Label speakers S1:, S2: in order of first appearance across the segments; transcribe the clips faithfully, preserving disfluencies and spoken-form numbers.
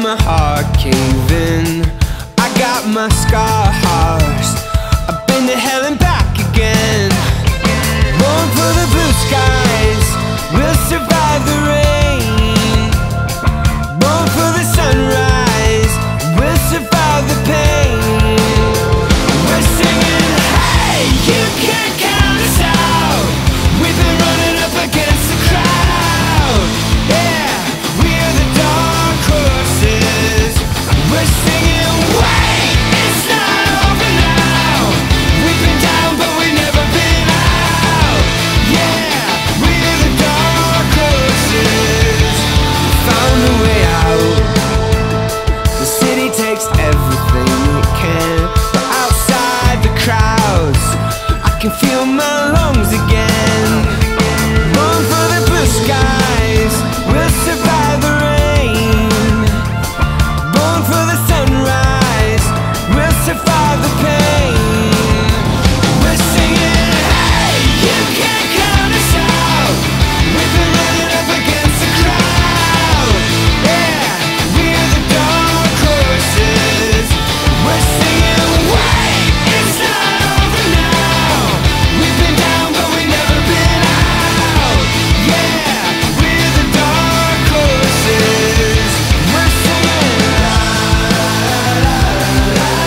S1: my heart cave in. I got my scars, I've been to hell and back again. Born for the blue skies, we'll survive the rain. Born for the sunrise, we'll survive the pain. We're singing, hey, you can't count us out. We've been running up against the crowd. Yeah, we're the dark horses. We're singing, wait, it's not over now. We've been down but we've never been out. Yeah, we're the dark horses. We found a way out. The city takes everything it can, but outside the crowds I can feel my lungs again. Born for the blue skies, we'll survive the rain. Born for the sunrise, we'll survive the pain. We're singing, hey, you can't count us out. We've been running up against the crowd. Yeah, we're the dark horses. We're singing, wait, it's not over now. We've been down but we've never been out. Yeah, we're the dark horses. We're singing, la, la, la, la,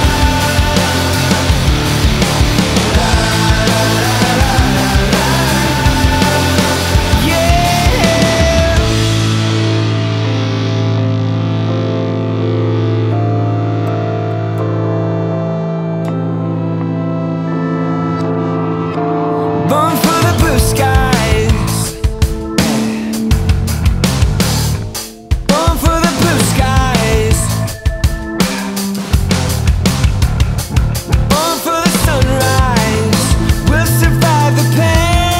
S1: yeah. Born for the blue skies. Born for the blue skies. Born for the sunrise. We'll survive the pain.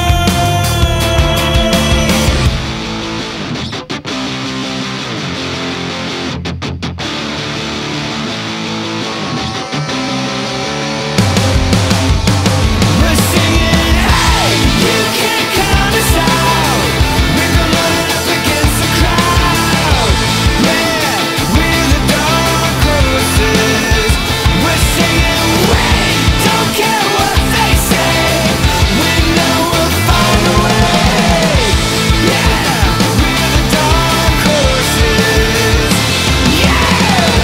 S1: We're singing, hey, you can't count us out. We've been running up against the crowd. Yeah, we're the dark horses. We're singing, wait, don't care what they say. We know we'll find a way. Yeah, we're the dark horses. Yeah.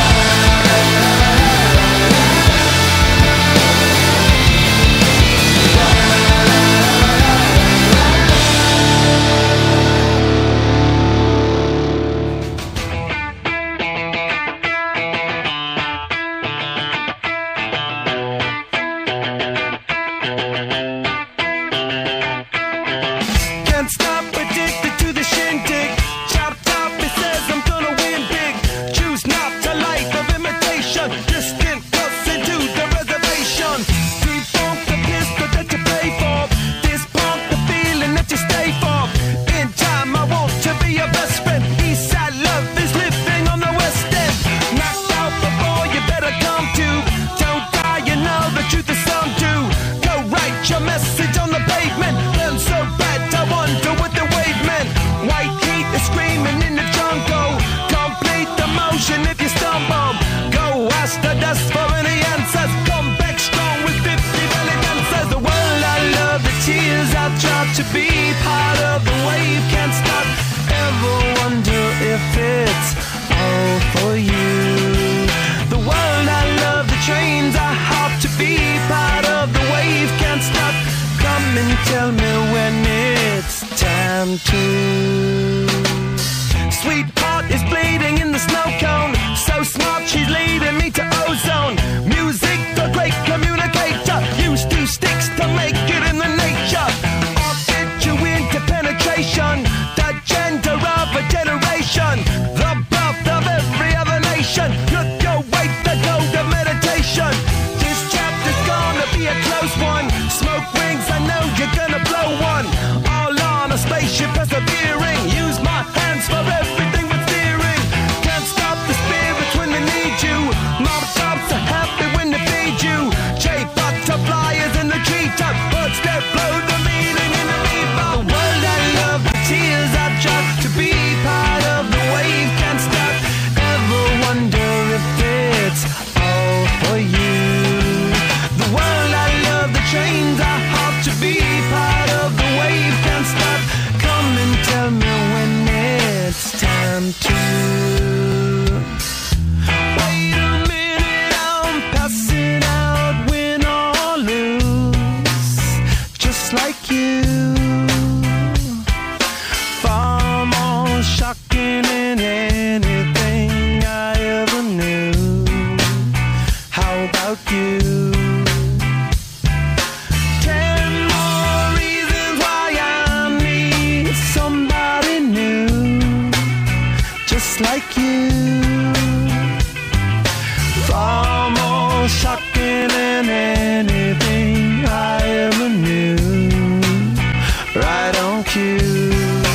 S1: Can't stop, addicted to the shindig. Chop top, it says I'm gonna win big. Choose not a life of imitation. Distant cuts into the reservation. Defunct the pistol that you pay for. This pump the feeling that you stay for. In time I want to be your best friend. Eastside love is living on the west end. Knocked out before you better come to. Don't die, you know the truth is some do. Go write your message on the pavement. Burn so bad, I wonder what the wave meant. White heat is screaming in the jungle. Complete the motion if you stumble. Go ask the dust for any answers. Come back strong with fifty belly dancers. The world I love, the tears I tried to be part of the wave. Can't stop, ever wonder if it's all for you. The world I love, the trains I hop to be part of the wave. Can't stop, come and tell me when it's time to. Sweetheart is bleeding in the snow cone. So smart, she's leading me to ozone. Music, the great communicator. Use two sticks to make it in the nature. I'll fit you into penetration. The gender of a generation. The birth of every other nation. Look your way, the gold of meditation. This chapter's gonna be a close one. Smoke rings, I know you're gonna blow one. All on a spaceship persevering. Use my
S2: just like you. Far more shocking than anything I ever knew. Right on cue.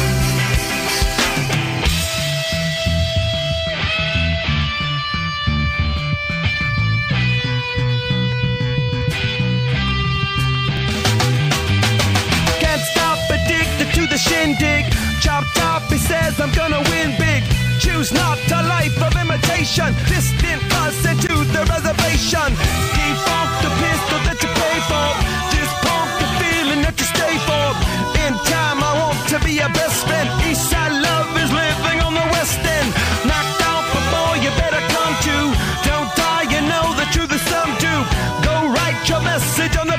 S2: Can't stop, addicted to the shindig. Chop top, he says I'm gonna win big. Choose not a life of imitation. Distant us into the reservation. Defunct the pistol that you pay for. This punk the feeling that you stay for. In time I want to be your best friend. Eastside love is living on the west end. Knocked out before you better come to. Don't die, you know the truth is some do. Go write your message on the